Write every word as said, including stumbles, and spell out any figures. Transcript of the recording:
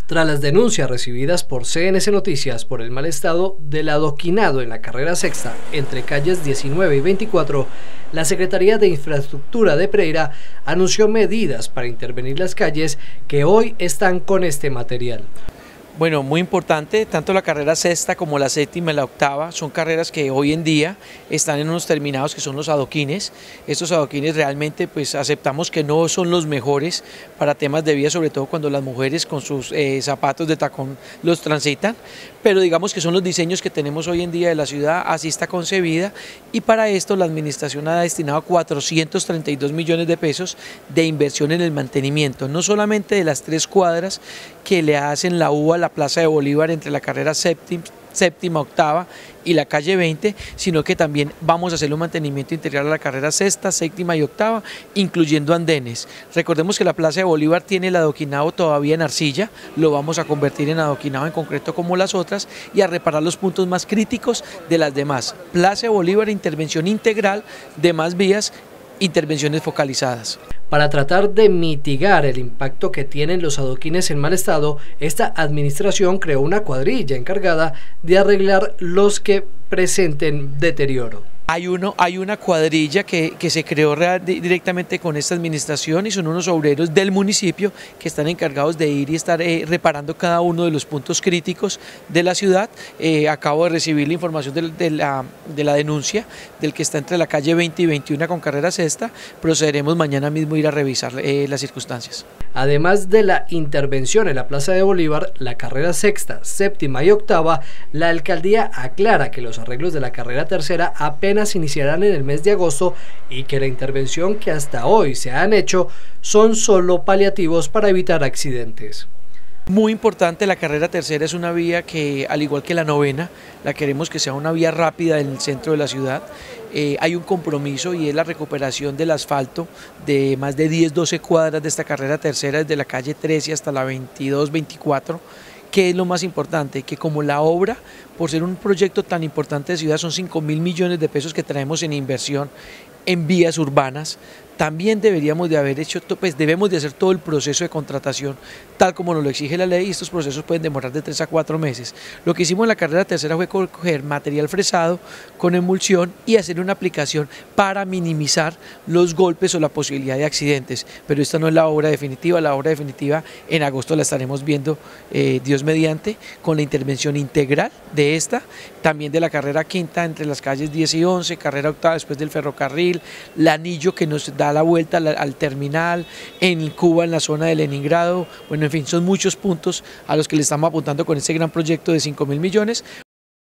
Tras las denuncias recibidas por C N C Noticias por el mal estado del adoquinado en la carrera sexta entre calles diecinueve y veinticuatro, la Secretaría de Infraestructura de Pereira anunció medidas para intervenir las calles que hoy están con este material. Bueno, muy importante, tanto la carrera sexta como la séptima y la octava son carreras que hoy en día están en unos terminados que son los adoquines. Estos adoquines realmente pues aceptamos que no son los mejores para temas de vía, sobre todo cuando las mujeres con sus eh, zapatos de tacón los transitan, pero digamos que son los diseños que tenemos hoy en día de la ciudad, así está concebida, y para esto la administración ha destinado cuatrocientos treinta y dos millones de pesos de inversión en el mantenimiento, no solamente de las tres cuadras que le hacen la U a la Plaza de Bolívar entre la carrera séptima, séptima, octava y la calle veinte, sino que también vamos a hacer un mantenimiento integral a la carrera sexta, séptima y octava, incluyendo andenes. Recordemos que la Plaza de Bolívar tiene el adoquinado todavía en arcilla, lo vamos a convertir en adoquinado en concreto como las otras y a reparar los puntos más críticos de las demás. Plaza de Bolívar, intervención integral, demás vías, intervenciones focalizadas. Para tratar de mitigar el impacto que tienen los adoquines en mal estado, esta administración creó una cuadrilla encargada de arreglar los que presenten deterioro. Hay, uno, hay una cuadrilla que, que se creó real, directamente con esta administración y son unos obreros del municipio que están encargados de ir y estar eh, reparando cada uno de los puntos críticos de la ciudad. Eh, acabo de recibir la información de, de, la, de la denuncia del que está entre la calle veinte y veintiuno con carrera sexta. Procederemos mañana mismo a ir a revisar eh, las circunstancias. Además de la intervención en la Plaza de Bolívar, la carrera sexta, séptima y octava, la alcaldía aclara que los arreglos de la carrera tercera apenas iniciarán en el mes de agosto y que la intervención que hasta hoy se han hecho son solo paliativos para evitar accidentes. Muy importante, la carrera tercera es una vía que, al igual que la novena, la queremos que sea una vía rápida en el centro de la ciudad. Eh, hay un compromiso y es la recuperación del asfalto de más de diez, doce cuadras de esta carrera tercera, desde la calle trece hasta la veintidós, veinticuatro. ¿Qué es lo más importante? Que como la obra, por ser un proyecto tan importante de ciudad, son cinco mil millones de pesos que traemos en inversión en vías urbanas, también deberíamos de haber hecho, pues debemos de hacer todo el proceso de contratación tal como nos lo exige la ley, y estos procesos pueden demorar de tres a cuatro meses. Lo que hicimos en la carrera tercera fue coger material fresado con emulsión y hacer una aplicación para minimizar los golpes o la posibilidad de accidentes, pero esta no es la obra definitiva. La obra definitiva en agosto la estaremos viendo, eh, Dios mediante, con la intervención integral de esta, también de la carrera quinta entre las calles diez y once, carrera octava después del ferrocarril, el anillo que nos da la vuelta al, al terminal, en Cuba, en la zona de Leningrado. Bueno, en fin, son muchos puntos a los que le estamos apuntando con este gran proyecto de cinco mil millones.